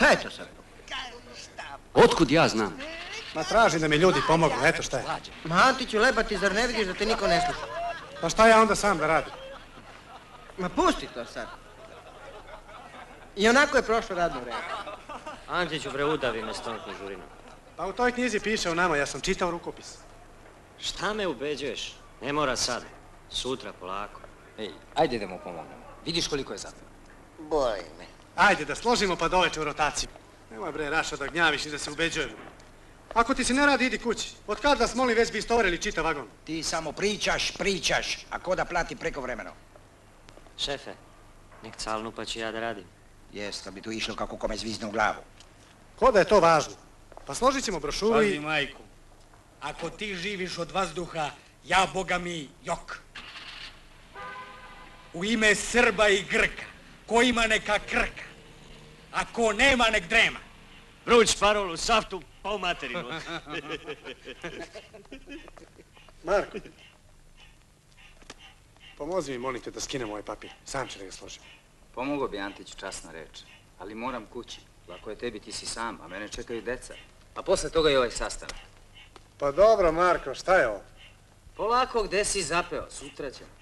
Šta je to sad? Otkud ja znam? Ma traži da mi ljudi pomognu, eto šta je. Ma Antiću Lebati, zar ne vidiš da te niko ne sluša? Pa šta ja onda sam da radim? Ma pusti to sad. I onako je prošlo radno vreme. Antiću, bre, udavi me s tom knjižurinom. Pa u toj knjizi piše o nama, ja sam čitao rukopis. Šta me ubeđuješ? Ne mora sad. Sutra, polako. Ej, ajde da mu pomognemo. Vidiš koliko je zapeo. Boli me. Ajde da složimo pa doveče u rotaciju. Nemoj bre Rašo da gnjaviš i da se ubeđujemo. Ako ti se ne radi, idi kući. Od kad vas molim već bi istovarili čitav vagon? Ti samo pričaš, a ko da plati prekovremeno? Šefe, nek calnu pa ću ja da radim. Jes, da bi tu išlo kako kome zvizne u glavu. Ko da je to važno? Pa složit ćemo brošuru Pazi, i... majku, ako ti živiš od vazduha, ja, boga mi, jok. U ime Srba i Grka, ko ima neka krka, a ko nema nek drema. Vruć parolu, saftu, pa u materinu. Marko, pomozi mi, molim te, da skinem ovaj papir. Sam ću da ga složim. Pomogao bi Antić, časna reč. Ali moram kući. Lako je tebi, ti si sam, a mene čekaju deca. A posle toga i ovaj sastanak. Pa dobro, Marko, šta je ovo? Polako, gde si zapeo? Sutra ćemo.